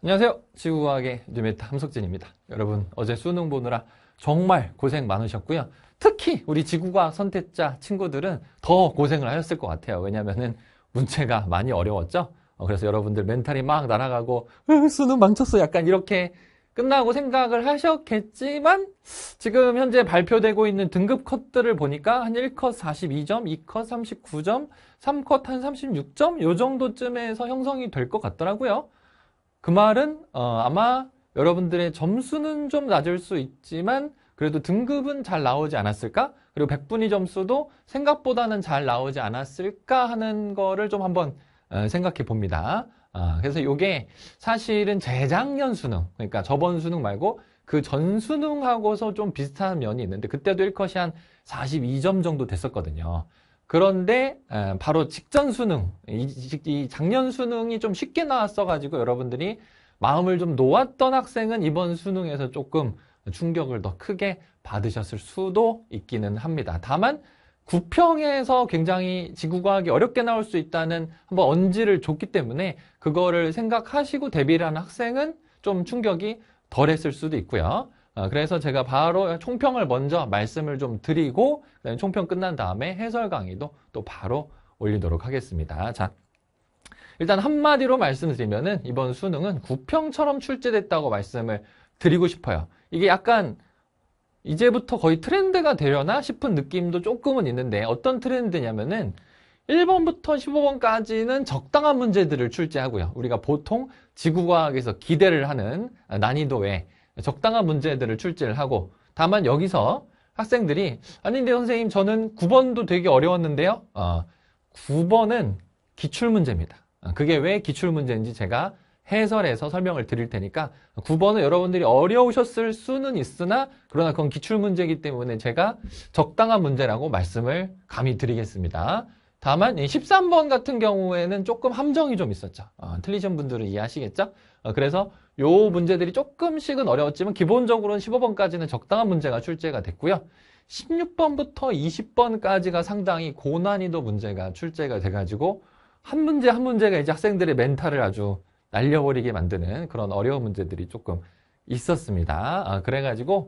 안녕하세요. 지구과학의 뉴메타 함석진입니다. 여러분 어제 수능 보느라 정말 고생 많으셨고요. 특히 우리 지구과학 선택자 친구들은 더 고생을 하셨을 것 같아요. 왜냐하면 문제가 많이 어려웠죠. 그래서 여러분들 멘탈이 막 날아가고 수능 망쳤어 약간 이렇게 끝나고 생각을 하셨겠지만 지금 현재 발표되고 있는 등급 컷들을 보니까 한 1컷 42점, 2컷 39점, 3컷 한 36점 요 정도쯤에서 형성이 될 것 같더라고요. 그 말은 아마 여러분들의 점수는 좀 낮을 수 있지만 그래도 등급은 잘 나오지 않았을까? 그리고 백분위 점수도 생각보다는 잘 나오지 않았을까 하는 거를 좀 한번 생각해 봅니다. 그래서 이게 사실은 재작년 수능, 그러니까 저번 수능 말고 그 전 수능하고서 좀 비슷한 면이 있는데 그때도 1컷이 한 42점 정도 됐었거든요. 그런데 바로 직전 수능, 이 작년 수능이 좀 쉽게 나왔어가지고 여러분들이 마음을 좀 놓았던 학생은 이번 수능에서 조금 충격을 더 크게 받으셨을 수도 있기는 합니다. 다만 구평에서 굉장히 지구과학이 어렵게 나올 수 있다는 한번 언지를 줬기 때문에 그거를 생각하시고 대비를 하는 학생은 좀 충격이 덜했을 수도 있고요. 그래서 제가 바로 총평을 먼저 말씀을 좀 드리고 총평 끝난 다음에 해설 강의도 또 바로 올리도록 하겠습니다. 자, 일단 한마디로 말씀드리면은 이번 수능은 구평처럼 출제됐다고 말씀을 드리고 싶어요. 이게 약간 이제부터 거의 트렌드가 되려나 싶은 느낌도 조금은 있는데 어떤 트렌드냐면은 1번부터 15번까지는 적당한 문제들을 출제하고요. 우리가 보통 지구과학에서 기대를 하는 난이도의 적당한 문제들을 출제를 하고 다만 여기서 학생들이 아닌데 선생님 저는 9번도 되게 어려웠는데요. 9번은 기출문제입니다. 그게 왜 기출문제인지 제가 해설해서 설명을 드릴 테니까 9번은 여러분들이 어려우셨을 수는 있으나 그러나 그건 기출문제이기 때문에 제가 적당한 문제라고 말씀을 감히 드리겠습니다. 다만 13번 같은 경우에는 조금 함정이 좀 있었죠. 틀리신 분들은 이해하시겠죠? 그래서 요 문제들이 조금씩은 어려웠지만 기본적으로는 15번까지는 적당한 문제가 출제가 됐고요. 16번부터 20번까지가 상당히 고난이도 문제가 출제가 돼가지고 한 문제 한 문제가 이제 학생들의 멘탈을 아주 날려버리게 만드는 그런 어려운 문제들이 조금 있었습니다. 그래가지고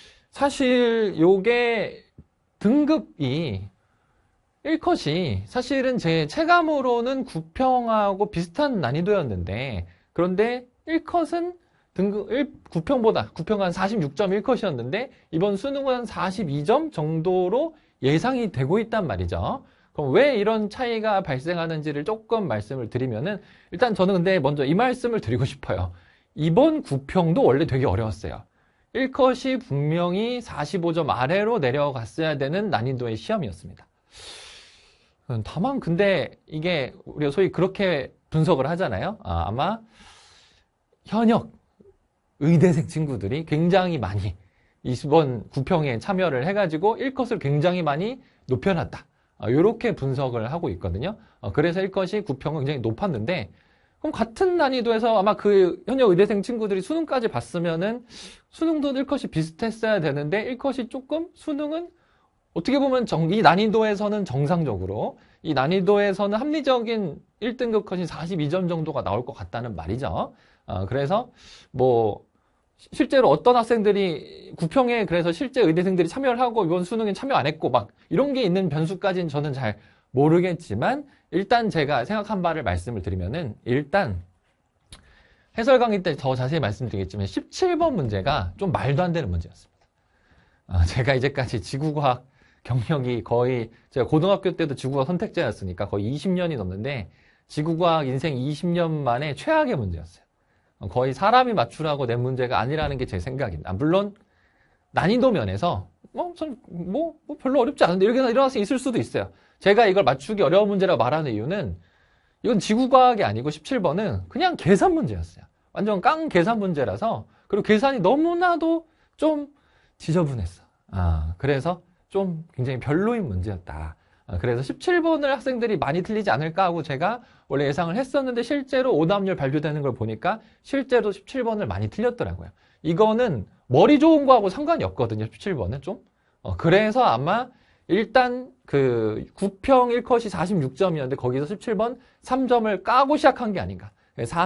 사실 요게 등급이 1컷이 사실은 제 체감으로는 구평하고 비슷한 난이도였는데 그런데 1컷은 등급 9평보다 9평 한 46점 1컷이었는데 이번 수능은 한 42점 정도로 예상이 되고 있단 말이죠. 그럼 왜 이런 차이가 발생하는지를 조금 말씀을 드리면은 일단 저는 근데 먼저 이 말씀을 드리고 싶어요. 이번 구평도 원래 되게 어려웠어요. 1컷이 분명히 45점 아래로 내려갔어야 되는 난이도의 시험이었습니다. 다만 근데 이게 우리가 소위 그렇게 분석을 하잖아요. 아마 현역 의대생 친구들이 굉장히 많이 이번 구평에 참여를 해가지고 1컷을 굉장히 많이 높여놨다. 이렇게 분석을 하고 있거든요. 그래서 1컷이 구평은 굉장히 높았는데 그럼 같은 난이도에서 아마 그 현역 의대생 친구들이 수능까지 봤으면은 수능도 1컷이 비슷했어야 되는데 1컷이 조금 수능은 어떻게 보면 이 난이도에서는 정상적으로 이 난이도에서는 합리적인 1등급 컷이 42점 정도가 나올 것 같다는 말이죠. 그래서 뭐 실제로 어떤 학생들이 구평에 그래서 실제 의대생들이 참여를 하고 이번 수능에 참여 안 했고 막 이런 게 있는 변수까지는 저는 잘 모르겠지만 일단 제가 생각한 바를 말씀을 드리면은 일단 해설 강의 때 더 자세히 말씀드리겠지만 17번 문제가 좀 말도 안 되는 문제였습니다. 제가 이제까지 지구과학 경력이 거의 제가 고등학교 때도 지구과학 선택자였으니까 거의 20년이 넘는데 지구과학 인생 20년 만에 최악의 문제였어요. 거의 사람이 맞추라고 낸 문제가 아니라는 게 제 생각입니다. 물론 난이도 면에서 뭐 별로 어렵지 않은데 이렇게 이런 학생이 있을 수도 있어요. 제가 이걸 맞추기 어려운 문제라고 말하는 이유는 이건 지구과학이 아니고 17번은 그냥 계산 문제였어요. 완전 깡 계산 문제라서 그리고 계산이 너무나도 좀 지저분했어. 그래서 좀 굉장히 별로인 문제였다. 그래서 17번을 학생들이 많이 틀리지 않을까 하고 제가 원래 예상을 했었는데 실제로 오답률 발표되는 걸 보니까 실제로 17번을 많이 틀렸더라고요. 이거는 머리 좋은 거하고 상관이 없거든요. 17번은 좀. 그래서 아마 일단 그 9평 1컷이 46점이었는데 거기서 17번 3점을 까고 시작한 게 아닌가.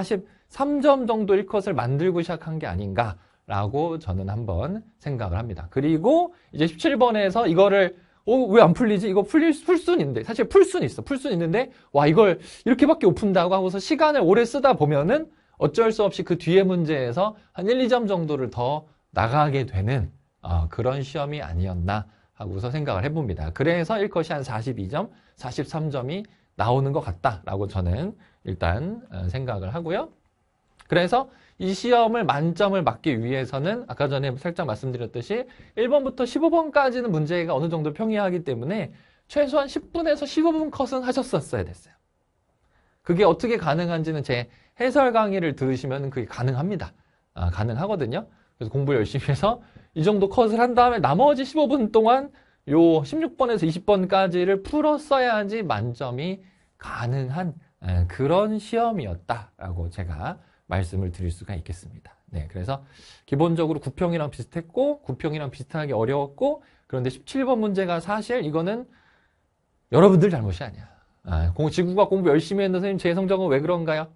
3점 정도일 컷을 만들고 시작한 게 아닌가라고 저는 한번 생각을 합니다. 그리고 이제 17번에서 이거를 왜 안 풀리지? 이거 풀 수는 있는데, 사실 풀 수는 있어. 풀 수는 있는데, 와, 이걸 이렇게밖에 못 푼다고 하고서 시간을 오래 쓰다 보면은 어쩔 수 없이 그 뒤에 문제에서 한 1, 2점 정도를 더 나가게 되는 그런 시험이 아니었나 하고서 생각을 해봅니다. 그래서 1컷이 한 42점, 43점이 나오는 것 같다라고 저는 일단 생각을 하고요. 그래서 이 시험을 만점을 맞기 위해서는 아까 전에 살짝 말씀드렸듯이 1번부터 15번까지는 문제가 어느 정도 평이하기 때문에 최소한 10분에서 15분 컷은 하셨었어야 됐어요. 그게 어떻게 가능한지는 제 해설 강의를 들으시면 그게 가능합니다. 가능하거든요. 그래서 공부 열심히 해서 이 정도 컷을 한 다음에 나머지 15분 동안 요 16번에서 20번까지를 풀었어야지 만점이 가능한 그런 시험이었다라고 제가 말씀을 드릴 수가 있겠습니다. 네, 그래서 기본적으로 9평이랑 비슷했고 9평이랑 비슷하게 어려웠고 그런데 17번 문제가 사실 이거는 여러분들 잘못이 아니야. 지구과학 공부 열심히 했는데 선생님 제 성적은 왜 그런가요?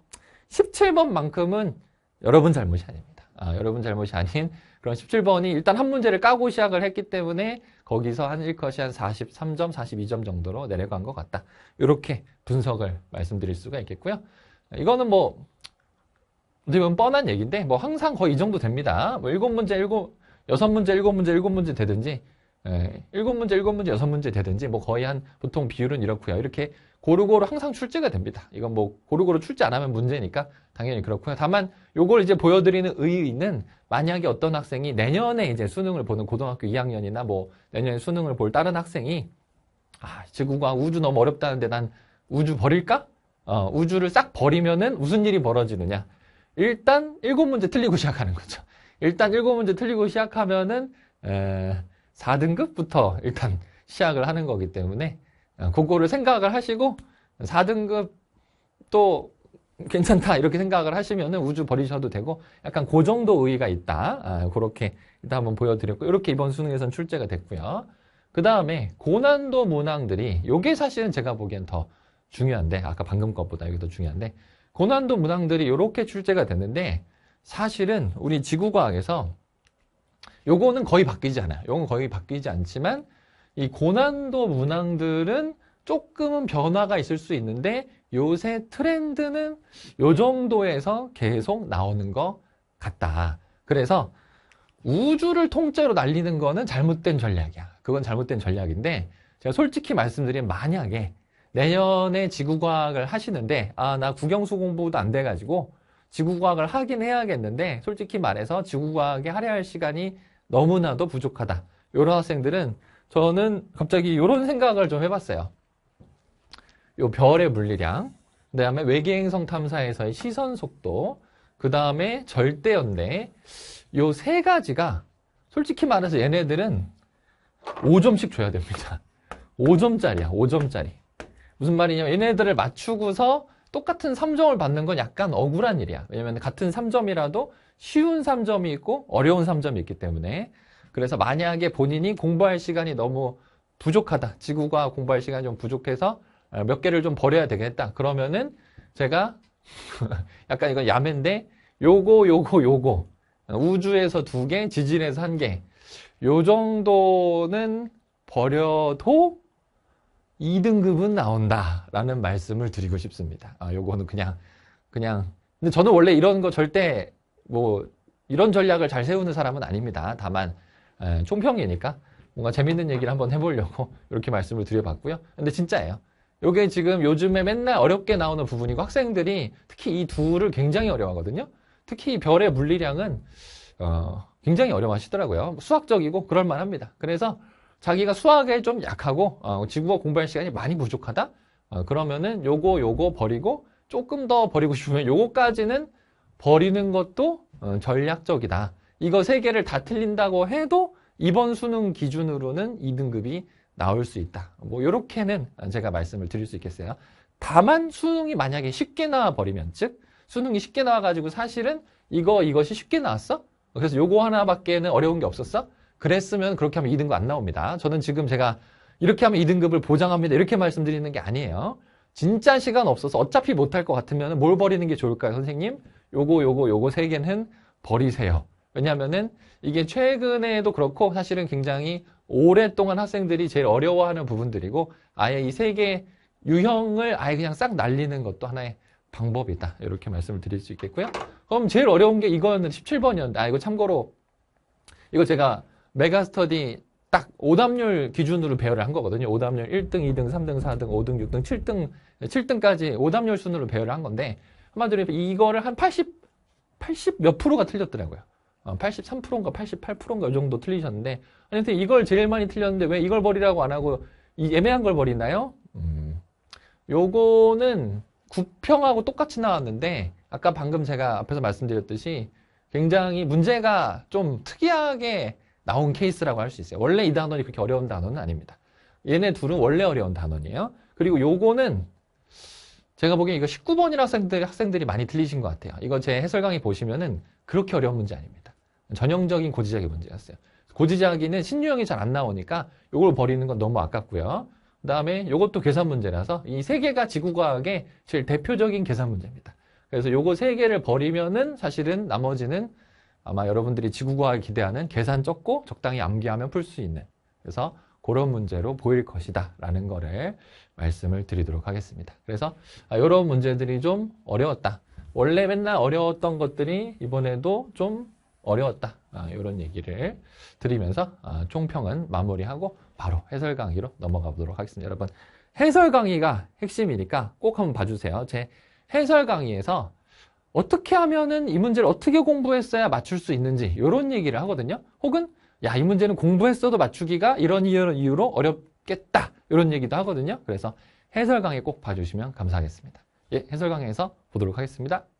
17번만큼은 여러분 잘못이 아닙니다. 여러분 잘못이 아닌 그런 17번이 일단 한 문제를 까고 시작을 했기 때문에 거기서 한 1컷이 한 43점, 42점 정도로 내려간 것 같다. 이렇게 분석을 말씀드릴 수가 있겠고요. 이거는 뭐 어떻게 보면 뻔한 얘기인데 뭐 항상 거의 이 정도 됩니다. 뭐 7문제, 6문제, 7문제, 7문제 되든지 7문제, 7문제, 6문제 되든지 뭐 거의 한 보통 비율은 이렇고요. 이렇게 고루고루 항상 출제가 됩니다. 이건 뭐 고루고루 출제 안 하면 문제니까 당연히 그렇고요. 다만 요걸 이제 보여드리는 의의는 만약에 어떤 학생이 내년에 이제 수능을 보는 고등학교 2학년이나 뭐 내년에 수능을 볼 다른 학생이 지구과학 우주 너무 어렵다는데 난 우주 버릴까? 우주를 싹 버리면은 무슨 일이 벌어지느냐? 일단 7문제 틀리고 시작하는 거죠. 일단 7문제 틀리고 시작하면은 4등급부터 일단 시작을 하는 거기 때문에 그거를 생각을 하시고 4등급 또 괜찮다 이렇게 생각을 하시면은 우주 버리셔도 되고 약간 그 정도 의의가 있다. 그렇게 일단 한번 보여드렸고 이렇게 이번 수능에선 출제가 됐고요. 그 다음에 고난도 문항들이 요게 사실은 제가 보기엔 더 중요한데 아까 방금 것보다 이게 더 중요한데 고난도 문항들이 이렇게 출제가 됐는데 사실은 우리 지구과학에서 요거는 거의 바뀌지 않아요. 요건 거의 바뀌지 않지만 이 고난도 문항들은 조금은 변화가 있을 수 있는데 요새 트렌드는 요 정도에서 계속 나오는 것 같다. 그래서 우주를 통째로 날리는 거는 잘못된 전략이야. 그건 잘못된 전략인데 제가 솔직히 말씀드리면 만약에 내년에 지구과학을 하시는데 나 국영수 공부도 안 돼가지고 지구과학을 하긴 해야겠는데 솔직히 말해서 지구과학에 할애할 시간이 너무나도 부족하다. 이런 학생들은 저는 갑자기 이런 생각을 좀 해봤어요. 요 별의 물리량, 그 다음에 외계행성 탐사에서의 시선 속도, 그 다음에 절대연대 요 세 가지가 솔직히 말해서 얘네들은 5점씩 줘야 됩니다. 5점짜리야. 5점짜리. 무슨 말이냐면 얘네들을 맞추고서 똑같은 3점을 받는 건 약간 억울한 일이야. 왜냐면 같은 3점이라도 쉬운 3점이 있고 어려운 3점이 있기 때문에 그래서 만약에 본인이 공부할 시간이 너무 부족하다. 지구과학 공부할 시간이 좀 부족해서 몇 개를 좀 버려야 되겠다. 그러면은 제가 약간 이건 야매인데 요거 우주에서 2개, 지질에서 1개 요 정도는 버려도 2등급은 나온다라는 말씀을 드리고 싶습니다. 요거는 그냥 근데 저는 원래 이런 거 절대 뭐 이런 전략을 잘 세우는 사람은 아닙니다. 다만 총평이니까 뭔가 재밌는 얘기를 한번 해보려고 이렇게 말씀을 드려봤고요. 근데 진짜예요. 요게 지금 요즘에 맨날 어렵게 나오는 부분이고 학생들이 특히 이 둘을 굉장히 어려워하거든요. 특히 이 별의 물리량은 굉장히 어려워하시더라고요. 수학적이고 그럴만합니다. 그래서 자기가 수학에 좀 약하고 지구과학 공부할 시간이 많이 부족하다? 그러면은 요거 버리고 조금 더 버리고 싶으면 요거까지는 버리는 것도 전략적이다. 이거 3개를 다 틀린다고 해도 이번 수능 기준으로는 2등급이 나올 수 있다. 뭐 요렇게는 제가 말씀을 드릴 수 있겠어요. 다만 수능이 만약에 쉽게 나와버리면 즉 수능이 쉽게 나와가지고 사실은 이것이 쉽게 나왔어? 그래서 요거 하나밖에는 어려운 게 없었어? 그랬으면 그렇게 하면 2등급 안 나옵니다. 저는 지금 제가 이렇게 하면 2등급을 보장합니다. 이렇게 말씀드리는 게 아니에요. 진짜 시간 없어서 어차피 못할 것 같으면 뭘 버리는 게 좋을까요, 선생님? 요거 세 개는 버리세요. 왜냐면은 이게 최근에도 그렇고 사실은 굉장히 오랫동안 학생들이 제일 어려워하는 부분들이고 아예 이 세 개 유형을 아예 그냥 싹 날리는 것도 하나의 방법이다. 이렇게 말씀을 드릴 수 있겠고요. 그럼 제일 어려운 게 이거는 17번이었는데 이거 참고로 이거 제가 메가스터디 딱 오답률 기준으로 배열을 한 거거든요. 오답률 1등, 2등, 3등, 4등, 5등, 6등, 7등까지 오답률 순으로 배열을 한 건데 한마디로 이거를 한 80 몇 프로가 틀렸더라고요. 83%인가 88%인가 이 정도 틀리셨는데 아니 근데 이걸 제일 많이 틀렸는데 왜 이걸 버리라고 안 하고 이 애매한 걸 버리나요? 요거는 9평하고 똑같이 나왔는데 아까 방금 제가 앞에서 말씀드렸듯이 굉장히 문제가 좀 특이하게 나온 케이스라고 할 수 있어요. 원래 이 단원이 그렇게 어려운 단원은 아닙니다. 얘네 둘은 원래 어려운 단원이에요. 그리고 요거는 제가 보기엔 이거 19번이라는 학생들이 많이 틀리신 것 같아요. 이거 제 해설 강의 보시면은 그렇게 어려운 문제 아닙니다. 전형적인 고지자기 문제였어요. 고지자기는 신유형이 잘 안 나오니까 요걸 버리는 건 너무 아깝고요. 그 다음에 요것도 계산 문제라서 이 세 개가 지구과학의 제일 대표적인 계산 문제입니다. 그래서 요거 세 개를 버리면은 사실은 나머지는 아마 여러분들이 지구과학을 기대하는 계산 적고 적당히 암기하면 풀 수 있는 그래서 그런 문제로 보일 것이다 라는 거를 말씀을 드리도록 하겠습니다. 그래서 이런 문제들이 좀 어려웠다. 원래 맨날 어려웠던 것들이 이번에도 좀 어려웠다. 이런 얘기를 드리면서 총평은 마무리하고 바로 해설 강의로 넘어가 보도록 하겠습니다. 여러분 해설 강의가 핵심이니까 꼭 한번 봐주세요. 제 해설 강의에서 어떻게 하면은 이 문제를 어떻게 공부했어야 맞출 수 있는지 이런 얘기를 하거든요. 혹은 야, 이 문제는 공부했어도 맞추기가 이런 이유로 어렵겠다. 이런 얘기도 하거든요. 그래서 해설 강의 꼭 봐주시면 감사하겠습니다. 예, 해설 강의에서 보도록 하겠습니다.